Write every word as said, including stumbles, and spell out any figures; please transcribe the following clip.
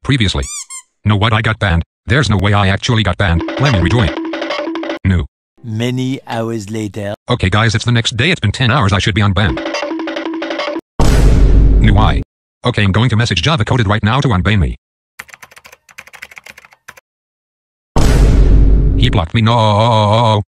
Previously. No, what, I got banned? There's no way I actually got banned. Let me rejoin. No. Many hours later. Okay guys, it's the next day. It's been ten hours. I should be unbanned. No, why? Okay, I'm going to message Java coded right now to unban me. He blocked me. No.